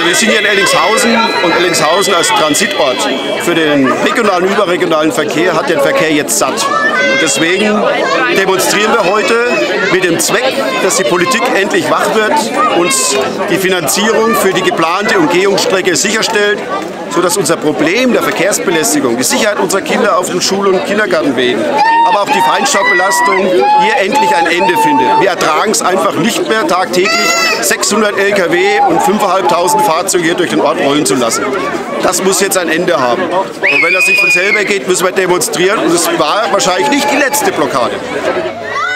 Also wir sind hier in Ellingshausen und Ellingshausen als Transitort für den regionalen und überregionalen Verkehr hat den Verkehr jetzt satt. Und deswegen demonstrieren wir heute mit dem Zweck, dass die Politik endlich wach wird, uns die Finanzierung für die geplante Umgehungsstrecke sicherstellt, sodass unser Problem der Verkehrsbelästigung, die Sicherheit unserer Kinder auf den Schul- und Kindergartenwegen, aber auch die Feinstaubbelastung hier endlich ein Ende findet. Wir ertragen es einfach nicht mehr, tagtäglich 600 Lkw und 5.500 Fahrzeuge hier durch den Ort rollen zu lassen. Das muss jetzt ein Ende haben. Und wenn das nicht von selber geht, müssen wir demonstrieren. Und es war wahrscheinlich nicht die letzte Blockade.